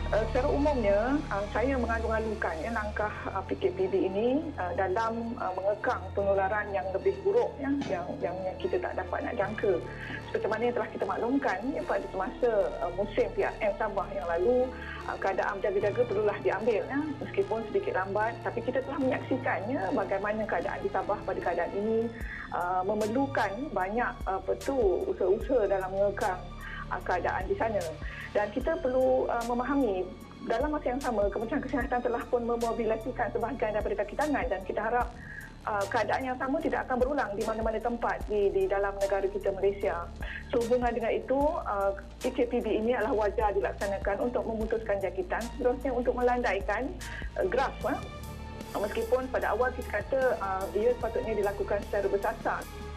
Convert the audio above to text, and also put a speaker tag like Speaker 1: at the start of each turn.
Speaker 1: Secara umumnya, saya mengalu-alukan langkah PKPB ini dalam mengekang penularan yang lebih buruk yang kita tak dapat nak jangka. Seperti mana yang telah kita maklumkan pada semasa musim PRM Sabah yang lalu, keadaan berjaga-jaga perlulah diambil meskipun sedikit lambat, tapi kita telah menyaksikannya bagaimana keadaan di Sabah pada keadaan ini memerlukan banyak usaha-usaha dalam mengekang keadaan di sana. Dan kita perlu memahami dalam masa yang sama Kementerian Kesihatan telah pun memobilisasikan sebahagian daripada kaki tangan, dan kita harap keadaan yang sama tidak akan berulang di mana-mana tempat di dalam negara kita Malaysia. Sehubungan dengan itu, PKPB ini adalah wajar dilaksanakan untuk memutuskan jangkitan, seterusnya untuk melandaikan graf. Meskipun pada awal kita kata ia sepatutnya dilakukan secara bersasar.